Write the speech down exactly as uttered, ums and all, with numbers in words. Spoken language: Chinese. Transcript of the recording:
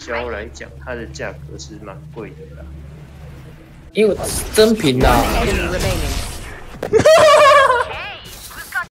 销来讲，它的价格是蛮贵的啦。 因为真品啦。